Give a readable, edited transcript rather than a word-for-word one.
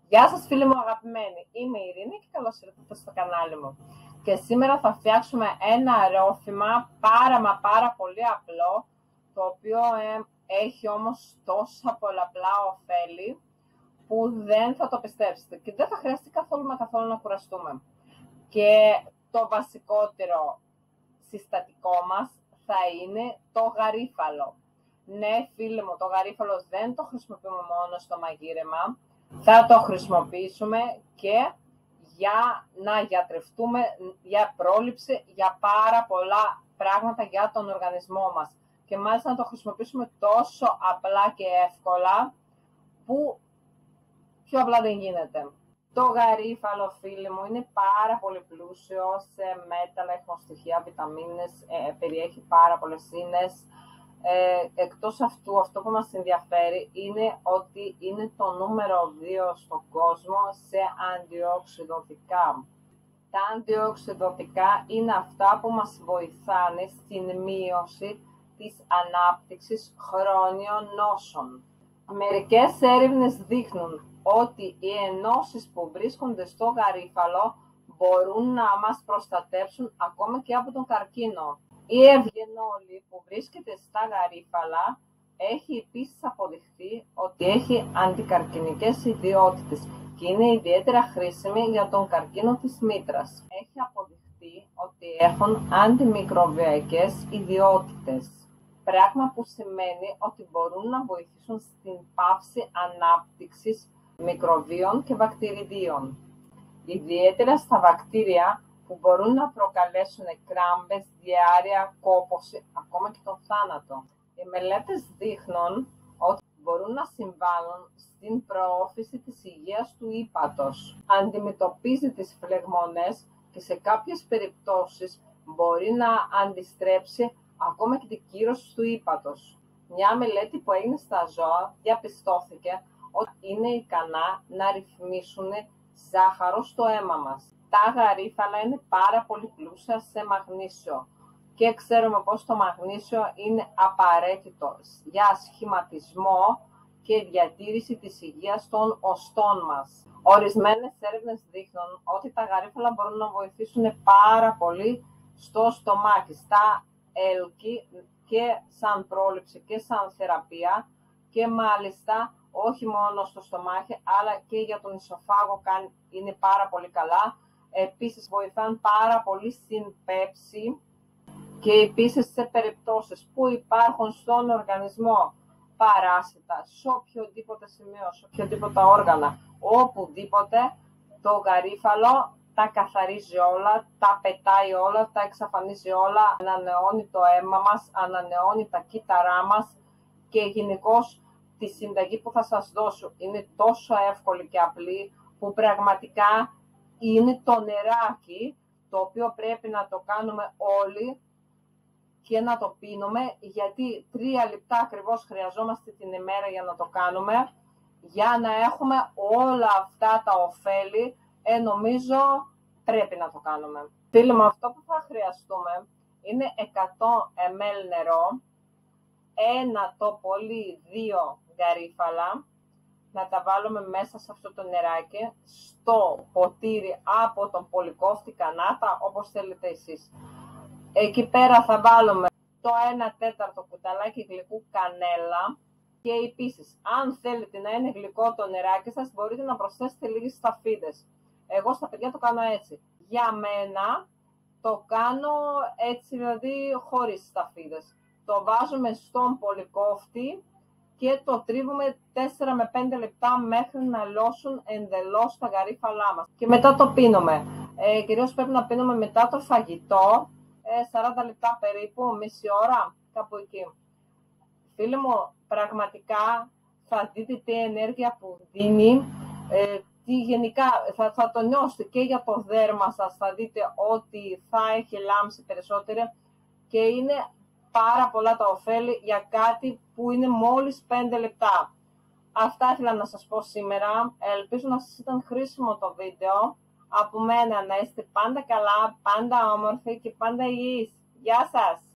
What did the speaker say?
Γεια σας φίλοι μου αγαπημένοι, είμαι η Ειρήνη και καλώς ήρθατε στο κανάλι μου. Και σήμερα θα φτιάξουμε ένα ρόφημα πάρα πολύ απλό, το οποίο έχει όμως τόσα πολλαπλά ωφέλη που δεν θα το πιστέψετε και δεν θα χρειαστεί καθόλου να κουραστούμε. Και το βασικότερο συστατικό μας θα είναι το γαρίφαλο. Ναι φίλοι μου, το γαρίφαλο δεν το χρησιμοποιούμε μόνο στο μαγείρεμα, θα το χρησιμοποιήσουμε και για να γιατρευτούμε, για πρόληψη, για πάρα πολλά πράγματα για τον οργανισμό μας. Και μάλιστα να το χρησιμοποιήσουμε τόσο απλά και εύκολα, που πιο απλά δεν γίνεται. Το γαρίφαλο, φίλοι μου, είναι πάρα πολύ πλούσιο σε μέταλλα, εχμοστοιχεία, βιταμίνες, περιέχει πάρα πολλές ίνες. Εκτός αυτού, αυτό που μας ενδιαφέρει είναι ότι είναι το νούμερο 2 στον κόσμο σε αντιοξειδωτικά. Τα αντιοξειδωτικά είναι αυτά που μας βοηθάνε στην μείωση της ανάπτυξης χρόνιων νόσων. Μερικές έρευνες δείχνουν ότι οι ενώσεις που βρίσκονται στο γαρίφαλο μπορούν να μας προστατεύσουν ακόμα και από τον καρκίνο. Η ευγενόλη που βρίσκεται στα γαρίφαλα έχει επίσης αποδειχθεί ότι έχει αντικαρκινικές ιδιότητες και είναι ιδιαίτερα χρήσιμη για τον καρκίνο της μήτρας. Έχει αποδειχθεί ότι έχουν αντιμικροβιακές ιδιότητες, πράγμα που σημαίνει ότι μπορούν να βοηθήσουν στην πάυση ανάπτυξης μικροβίων και βακτηριδίων, ιδιαίτερα στα βακτήρια που μπορούν να προκαλέσουν κράμπες, διάρρεια, κόπωση, ακόμα και τον θάνατο. Οι μελέτες δείχνουν ότι μπορούν να συμβάλλουν στην προώθηση της υγείας του ύπατος. Αντιμετωπίζει τις φλεγμονές και σε κάποιες περιπτώσεις μπορεί να αντιστρέψει ακόμα και την κύρωση του ύπατος. Μια μελέτη που έγινε στα ζώα διαπιστώθηκε ότι είναι ικανά να ρυθμίσουν ζάχαρο στο αίμα μας. Τα γαρίφαλα είναι πάρα πολύ πλούσια σε μαγνήσιο και ξέρουμε πως το μαγνήσιο είναι απαραίτητο για σχηματισμό και διατήρηση της υγείας των οστών μας. Ορισμένες έρευνες δείχνουν ότι τα γαρίφαλα μπορούν να βοηθήσουν πάρα πολύ στο στομάχι, στα έλκη, και σαν πρόληψη και σαν θεραπεία, και μάλιστα όχι μόνο στο στομάχι αλλά και για τον ισοφάγο είναι πάρα πολύ καλά. Επίσης βοηθάν πάρα πολύ στην πέψη και επίσης σε περιπτώσεις που υπάρχουν στον οργανισμό παράσιτα, σε οποιοδήποτε σημείο, σε οποιοδήποτε όργανα, οπουδήποτε, το γαρίφαλο τα καθαρίζει όλα, τα πετάει όλα, τα εξαφανίζει όλα, ανανεώνει το αίμα μας, ανανεώνει τα κύτταρά μας και γενικώς τη συνταγή που θα σας δώσω είναι τόσο εύκολη και απλή που πραγματικά είναι το νεράκι το οποίο πρέπει να το κάνουμε όλοι και να το πίνουμε, γιατί 3 λεπτά ακριβώς χρειαζόμαστε την ημέρα για να το κάνουμε, για να έχουμε όλα αυτά τα ωφέλη. Νομίζω πρέπει να το κάνουμε. Φίλοι μου, αυτό που θα χρειαστούμε είναι 100 ml νερό, 1 το πολύ 2 γαρίφαλα, να τα βάλουμε μέσα σε αυτό το νεράκι, στο ποτήρι από τον πολυκόφτη κανάτα, όπως θέλετε εσείς. Εκεί πέρα θα βάλουμε το 1/4 κουταλάκι γλυκού κανέλα και επίσης, αν θέλετε να είναι γλυκό το νεράκι σας, μπορείτε να προσθέσετε λίγες σταφίδες. Εγώ στα παιδιά το κάνω έτσι. Για μένα το κάνω έτσι, δηλαδή χωρίς σταφίδες. Το βάζουμε στον πολυκόφτη και το τρίβουμε 4 με 5 λεπτά μέχρι να λώσουν εντελώς τα γαρίφαλά μας. Και μετά το πίνουμε. Κυρίως πρέπει να πίνουμε μετά το φαγητό, 40 λεπτά περίπου, μισή ώρα, κάπου εκεί. Φίλοι μου, πραγματικά θα δείτε τι ενέργεια που δίνει, τι γενικά θα το νιώσετε και για το δέρμα σας, θα δείτε ότι θα έχει λάμψη περισσότερο και είναι πάρα πολλά τα ωφέλη για κάτι που είναι μόλις 5 λεπτά. Αυτά ήθελα να σας πω σήμερα. Ελπίζω να σας ήταν χρήσιμο το βίντεο. Από μένα να είστε πάντα καλά, πάντα όμορφοι και πάντα υγιείς. Γεια σας!